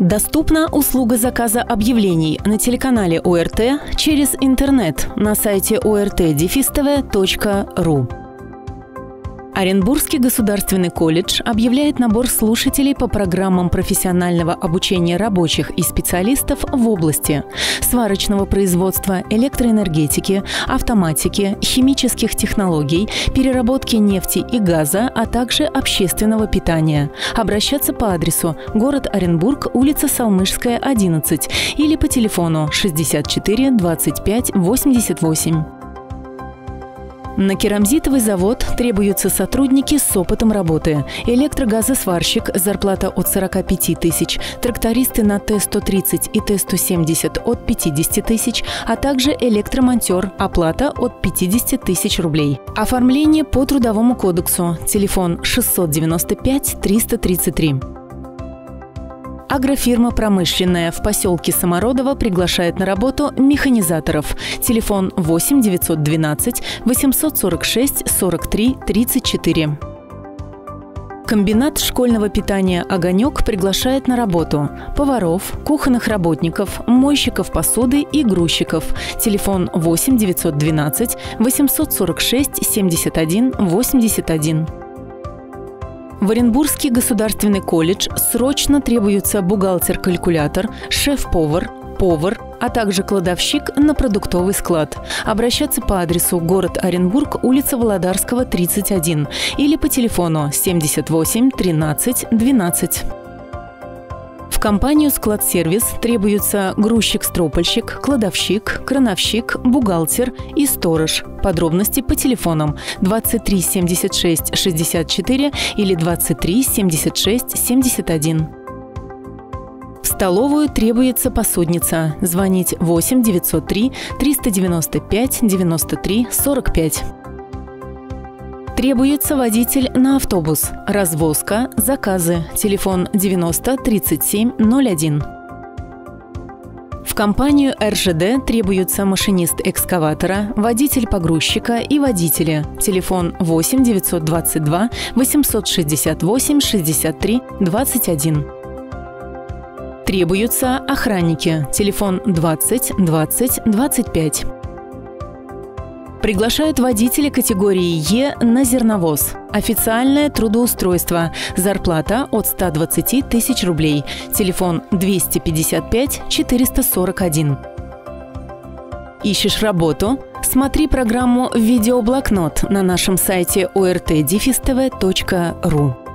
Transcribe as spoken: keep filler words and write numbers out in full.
Доступна услуга заказа объявлений на телеканале О Р Т через интернет на сайте о эр тэ дефис тэ вэ точка ру. Оренбургский государственный колледж объявляет набор слушателей по программам профессионального обучения рабочих и специалистов в области сварочного производства, электроэнергетики, автоматики, химических технологий, переработки нефти и газа, а также общественного питания. Обращаться по адресу: город Оренбург, улица Салмышская, одиннадцать, или по телефону шестьдесят четыре двадцать пять восемьдесят восемь. На керамзитовый завод требуются сотрудники с опытом работы. Электрогазосварщик, зарплата от сорока пяти тысяч, трактористы на Т сто тридцать и Т сто семьдесят от пятидесяти тысяч, а также электромонтер, оплата от пятидесяти тысяч рублей. Оформление по Трудовому кодексу. Телефон шестьсот девяносто пять триста тридцать три. Агрофирма «Промышленная» в поселке Самородово приглашает на работу механизаторов. Телефон восемь девятьсот двенадцать восемьсот сорок шесть сорок три тридцать четыре. Комбинат школьного питания «Огонек» приглашает на работу поваров, кухонных работников, мойщиков посуды и грузчиков. Телефон восемь девятьсот двенадцать восемьсот сорок шесть семьдесят один восемьдесят один. В Оренбургский государственный колледж срочно требуются бухгалтер-калькулятор, шеф-повар, повар, а также кладовщик на продуктовый склад. Обращаться по адресу: город Оренбург, улица Володарского, тридцать один, или по телефону семьдесят восемь тринадцать двенадцать. В компанию «Склад-сервис» требуются грузчик-стропольщик, кладовщик, крановщик, бухгалтер и сторож. Подробности по телефонам двадцать три семьдесят шесть шестьдесят четыре или двадцать три семьдесят шесть семьдесят один. В столовую требуется посудница. Звонить восемь девятьсот три триста девяносто пять девяносто три сорок пять. Требуется водитель на автобус. Развозка, заказы. Телефон девяносто тридцать семь ноль один. В компанию Р Ж Д требуются машинист экскаватора, водитель погрузчика и водители. Телефон восемь девятьсот двадцать два восемьсот шестьдесят восемь шестьдесят три двадцать один. Требуются охранники. Телефон двадцать двадцать двадцать пять. Приглашают водителя категории Е на зерновоз. Официальное трудоустройство. Зарплата от ста двадцати тысяч рублей. Телефон двести пятьдесят пять четыреста сорок один. Ищешь работу? Смотри программу «Видеоблокнот» на нашем сайте о эр тэ дефис тэ вэ точка ру.